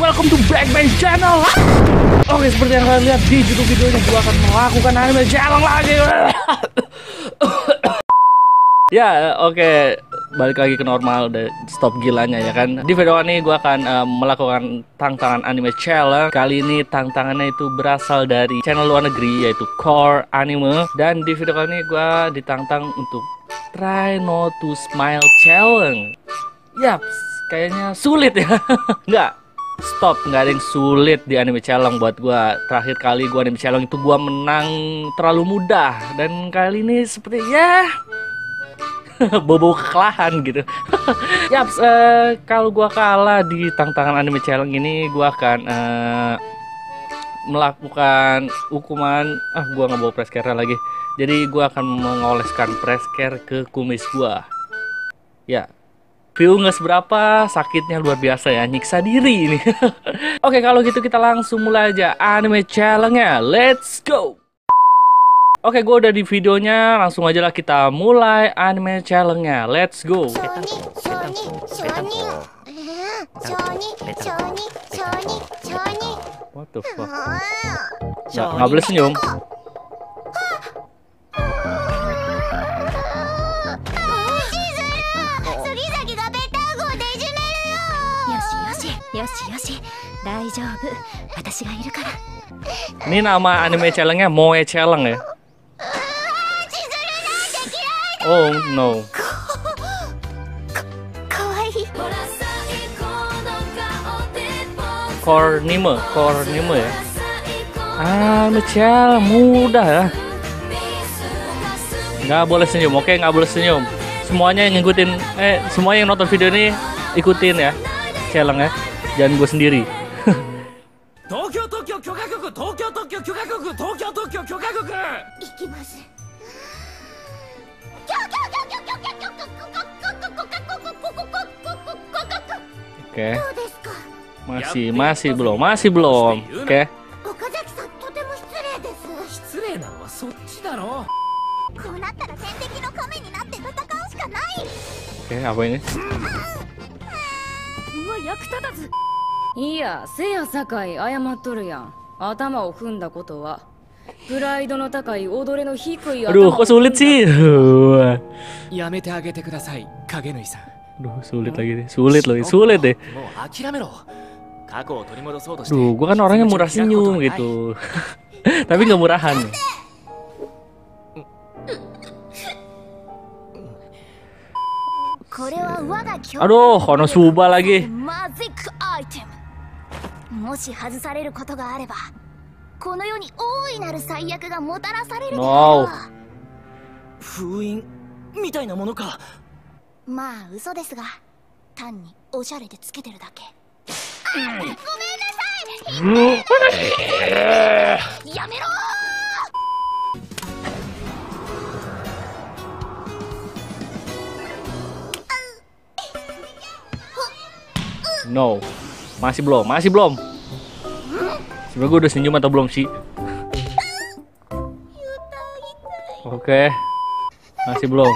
welcome to Back My Channel. Oke, seperti yang kalian lihat di judul videonya, gua akan melakukan anime challenge lagi. Ya, oke. Balik lagi ke normal, udah stop gilanya ya kan. Di video ini gue akan melakukan tantangan anime challenge. Kali ini tantangannya itu berasal dari channel luar negeri, yaitu Core Anime. Dan di video kali ini gue ditantang untuk try not to smile challenge. Yaps, kayaknya sulit ya. Nggak, stop, nggak ada yang sulit di anime challenge buat gue. Terakhir kali gue anime challenge itu gue menang terlalu mudah. Dan kali ini seperti ya bobo kekalahan gitu. Yaps, kalau gua kalah di tantangan anime challenge ini, gua akan melakukan hukuman. Gua nggak bawa press care lagi. Jadi gua akan mengoleskan press care ke kumis gua. Ya, view nggak seberapa, sakitnya luar biasa ya, nyiksa diri ini. Oke, kalau gitu kita langsung mulai aja anime challenge-nya. Let's go. Oke, gue udah di videonya, langsung aja lah kita mulai anime challenge-nya. Let's go. What the fuck? Nggak boleh senyum. Ini nama anime challenge-nya Moe Challenge ya. Oh no. Kornime ya. Challenge mudah ya. Nggak boleh senyum, oke, nggak boleh senyum. Semuanya yang ngikutin, semuanya yang nonton video ini ikutin ya challenge ya. Jangan gue sendiri. Oke. Masih belum. Oke. Oke, apa ini? Iya, Seiya Sakai 謝っとるやん。頭を踏んだことはプライドの高い踊れの低い頭。 Aduh, kok sulit sih? やめてあげてください、影縫さん。 Aduh, sulit lagi deh. Sulit deh. Duh, gua kan orangnya murah senyum gitu. Tapi nggak murahan. Aduh, Konosuba lagi. No. 封印みたいなものか。 まあ嘘ですが、単におしゃれでつけてるだけ。ごめんなさい。やめろ。 No. Masih belum. Sebenernya gue udah senyum atau belum sih? Oke. Masih belum.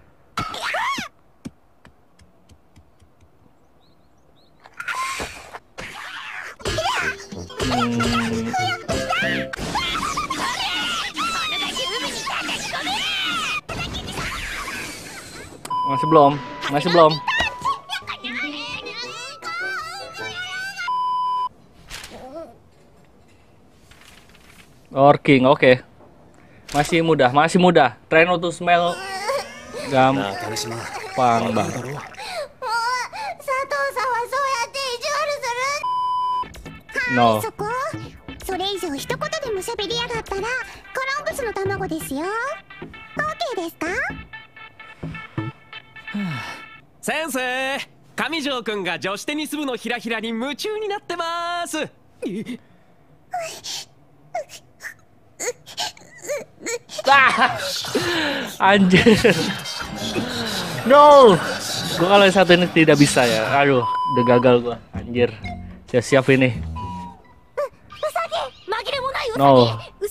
Masih belum. Working, oke. Masih mudah. Try not to smell. Gampang banget. No. それ以上一言でも喋りやがったらコロンブスの卵ですよ。OK ですか？ 先生、上条くんが女子テニス部のひらひらに夢中になってます。 Anjir. No. Gua kalau yang satu ini tidak bisa ya. Aduh, udah gagal gua. Anjir. Siap ini. No.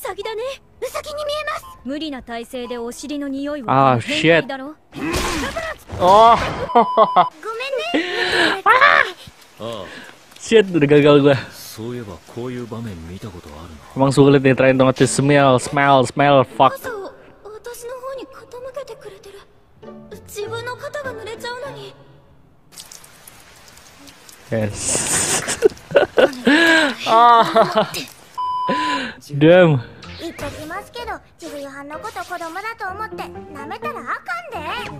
Ah, shit. Oh. Shit, udah gagal gua. そういえばこういう場面見たことあるな。 Emang sulit nih trying to ngerti smell, fuck. 傘を私の方に傾けてくれてる。自分の肩が濡れちゃうのに。 Yes. Damn. 言っときますけど、ちぐゆはんのこと子供だと思って舐めたらあかんで。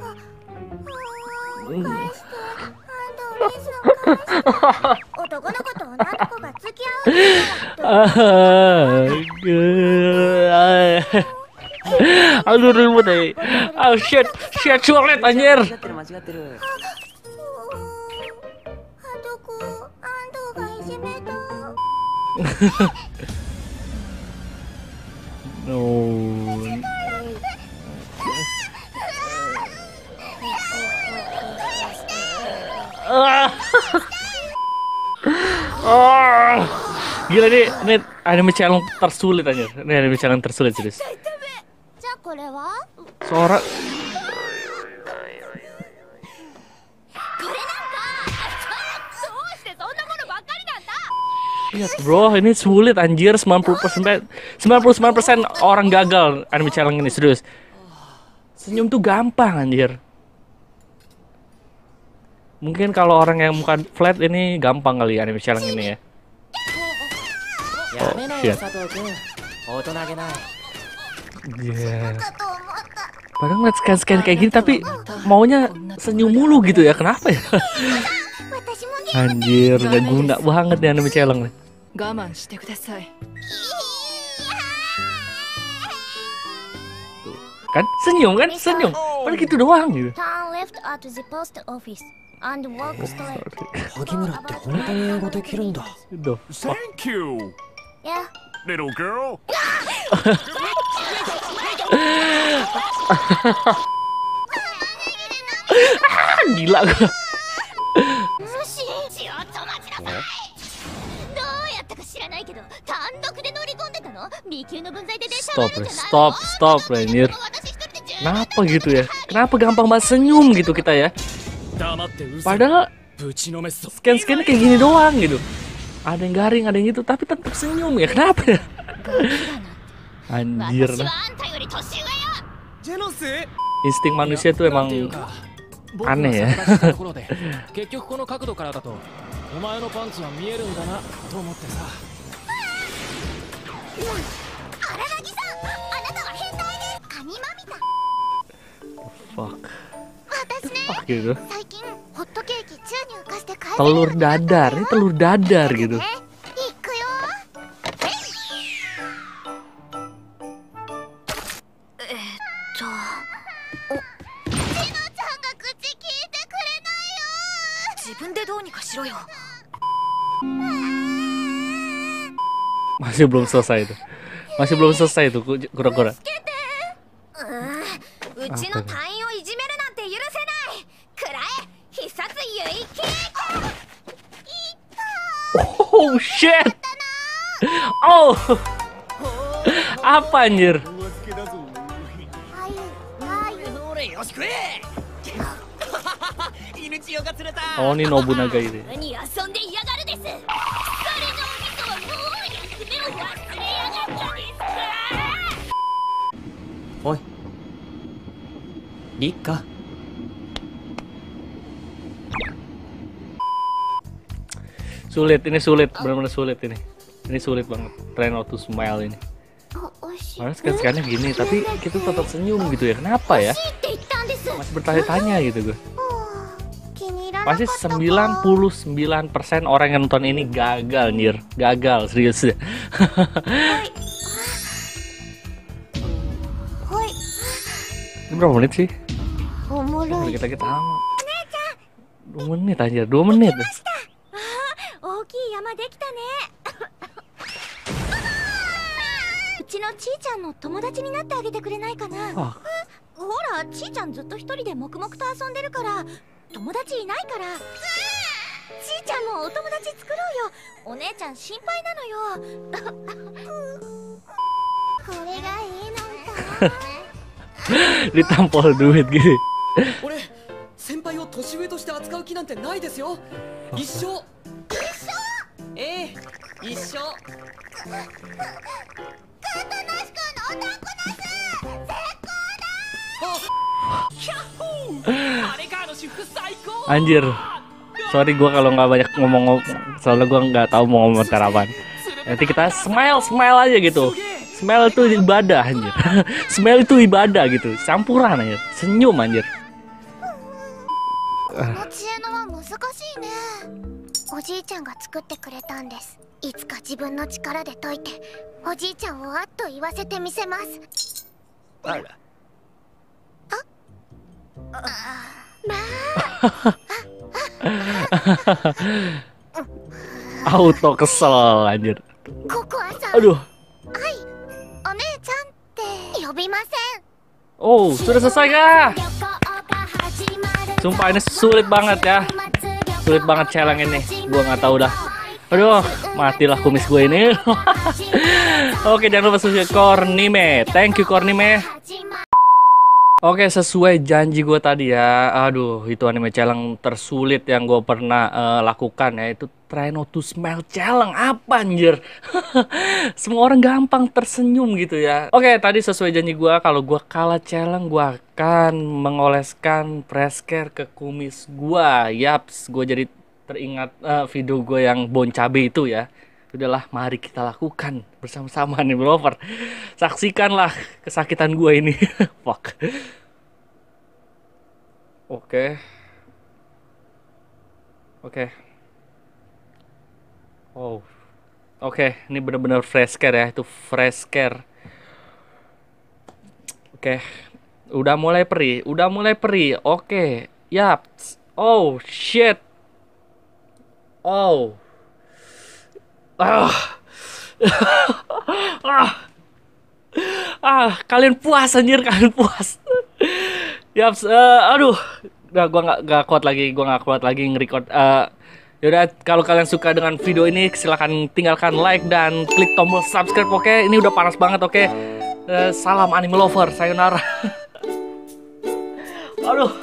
返して、お姉さん返して。男の子と女の子が付き合う。 Aduh ribut deh. Oh shit, sulit anjir. あとこ、安藤がいじめた。 No. Gila ini anime challenge tersulit aja. Ini anime challenge tersulit serius. じゃあこれは？ Sora. Lihat bro, ini sulit anjir. 99% orang gagal anime challenge ini serius. Senyum tuh gampang anjir. Mungkin kalau orang yang bukan flat ini gampang kali anime challenge ini ya. Oh shit. Yeah. Padahal ngeliat scan kayak gini tapi maunya senyum mulu gitu ya. Kenapa ya? Anjir, gak guna banget nih anime challenge nih. 我慢してください。 Kan senyum kan senyum. Padahal gitu doang gitu. Turn left at the post office and walk straight. 萩村って本当に英語できるんだ。 Aduh, fuck. Thank you, Yeah. little girl. Gila gua. 無視。ちょっと待ちなさい。どうやったか知らないけど、単独で乗り込んでたの？B級の分際で電車乗るんじゃないの？ Stop, anjir. Kenapa gitu ya? Kenapa gampang banget senyum gitu kita ya? Padahal scan-scannya kayak gini doang gitu. Ada yang garing, ada yang gitu, tapi tetap senyum ya. Kenapa ya? Anjir lah. Insting manusia tuh emang aneh ya. 結局この角度からだとお前のパンツは見えるんだなと思ってさ。 荒木さん、あなたは変態です。カニマみたい。 Fuck. 私ね、 Fuck gitu. 最近ホットケーキ注入化して買えて Telur dadar, ini telur dadar gitu. ね。いくよ。ちのちゃんが口聞いてくれないよ。 自分でどうにかしろよ。 Masih belum selesai itu. Masih belum selesai itu kura-kura. うちの隊員をいじめるなんて許せない。くらえ、必殺ゆいケーキ。 Oh shit. Oh. Apa anjir? よし食え。犬千代が釣れた。 Oh ini Nobunaga ini. に遊んで嫌がるです。それのお味噌はもう役目を忘れやがったですか。 おいリッカ。 Sulit, ini sulit, benar-benar sulit ini. Ini sulit banget. Try not to smile ini. Mana scan-scannya gini, tapi kita tetap senyum gitu ya. Kenapa ya? Masih bertanya-tanya gitu gue. Pasti 99% orang yang nonton ini gagal, Nir. Gagal, serius ya. Ini berapa menit sih? Kita tahu. 2 menit aja, 2 menit. 大きい山できたね。うちのちーちゃんの友達になってあげてくれないかな。ほら、ちーちゃんずっと一人で黙々と遊んでるから友達いないから。ちーちゃんもお友達作ろうよ。お姉ちゃん心配なのよ。これがいいのか。 Ditampol duit gitu. 俺先輩を年上として扱う気なんてないですよ。一生一緒。 Anjir. Sorry gue kalau nggak banyak ngomong, soalnya gue nggak tahu mau ngomong apa. Nanti kita smile aja gitu. Smile itu ibadah anjir. Smile itu ibadah gitu. Campuran anjir. Senyum anjir. この知恵のは難しいね。おじいちゃんが作ってくれたんです。いつか自分の力で解いておじいちゃんをあっと言わせてみせます。 あら。 まあ Auto kesel anjir. ココアさん。 Aduh. はいお姉ちゃんって呼びません。 Oh, sudah selesai kah? Sumpah ini sulit banget ya. Sulit banget challenge ini. Gua nggak tahu dah. Aduh, matilah kumis gue ini. Oke, jangan lupa subscribe Kornime. Thank you Kornime. Oke, sesuai janji gue tadi ya. Aduh, itu anime challenge tersulit yang gue pernah lakukan, yaitu Try Not to Smile Challenge. Apa anjir? Semua orang gampang tersenyum gitu ya. Oke, tadi sesuai janji gue, kalau gue kalah challenge, gue akan mengoleskan fresh care ke kumis gue. Yaps, gue jadi teringat video gue yang bon cabe itu ya. Udahlah, mari kita lakukan bersama-sama nih lover. Saksikanlah kesakitan gue ini. Fuck. Oke. Oh. Oke, ini bener-bener fresh care ya, itu fresh care. Oke. Udah mulai perih. Oke. Yap. Oh, shit. Oh. Kalian puas anjir, kalian puas. Yaps, aduh, udah gua nggak kuat lagi nge-record. Yaudah, kalau kalian suka dengan video ini silahkan tinggalkan like dan klik tombol subscribe. Oke, ini udah panas banget. Oke, salam anime lover, sayonara. Aduh.